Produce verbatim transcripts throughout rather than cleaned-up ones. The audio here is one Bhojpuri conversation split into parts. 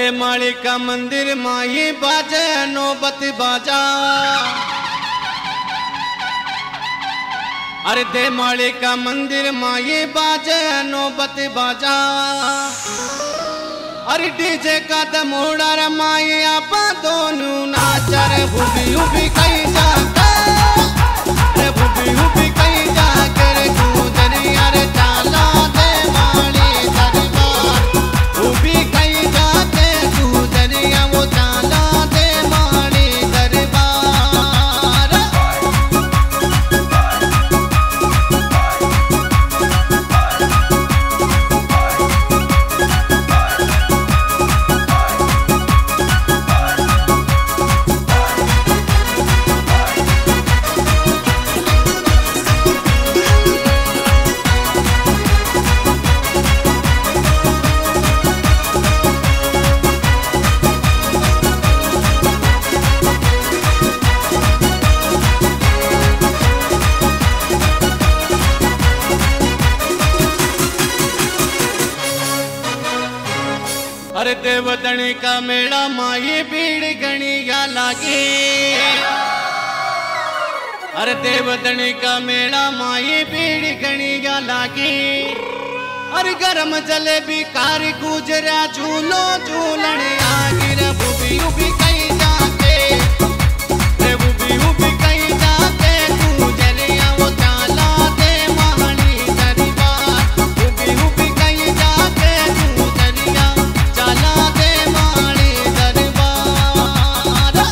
अरे माली का मंदिर माही बाजे नौबत बाजा। अरे दे माली का मंदिर माही बाजे नौबत बाजा। अरे डीजे का दमोड़ा रे माही आप दोनों नाचर भूबी उबी कहीं जाके। अरे भूबी उबी कहीं जाके रे गुजरिया रे चाला दे माली दरबार। भूबी कहीं जाके गुजरिया वो चाला दे माली दरबार। अरे देवदनी का मेला माही भीड़ गणिया लागी। अरे देवदनी का मेला माही भीड़ गणिया लागी। अरे गरम जलेबी कारी गुजरा झूलो झूलन आगी। रे भूबी उबी कहीं जाके। रे भूबी उबी कहीं जाके गुजरिया वो चाला दे माली दरबार। भूबी उबी कहीं जाके गुजरिया चाला दे माली दरबार।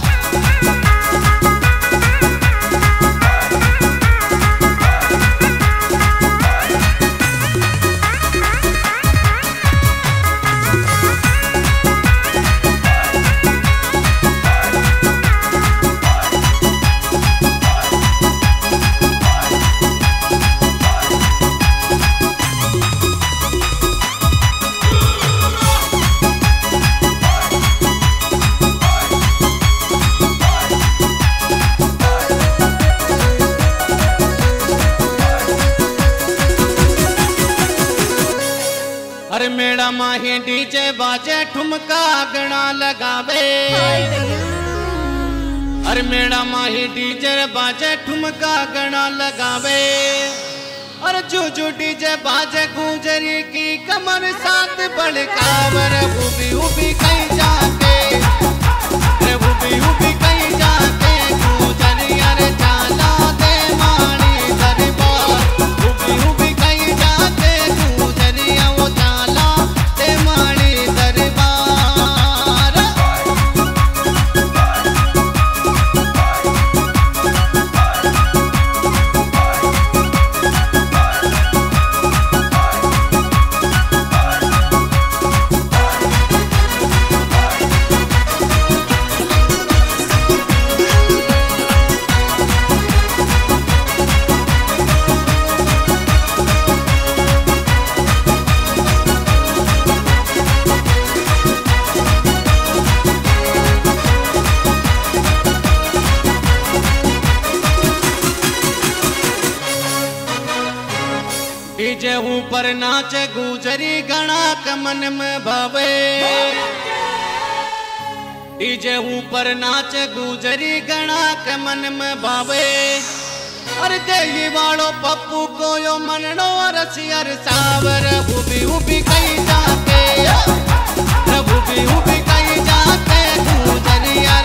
अरे मेरा माही डीजे बाजे ठुमका गणा लगावे। अरे मेरा माही डीजे बाजे ठुमका गणा लगावे। अरे जूजू डीजे बाजे गुजरी की कमर साथ बड़कावर। भूबी उबी कहीं जाके। रे भूबी उबी कहीं जाके गुजरिया रे चाला दे माली दरबार। भूबी उबी कहीं जाके गुजरिया वो चाला दे माली दरबार। डीजे ऊपर नाच गुजरी गणा कमन में भावे। डीजे ऊपर नाच गुजरी गणा कमन में भावे। अरे देही वालो पप्पू को यो मननो रसियर सावर। भूबी उबी कहीं जाके। भूबी उबी कहीं जाके गुजरिया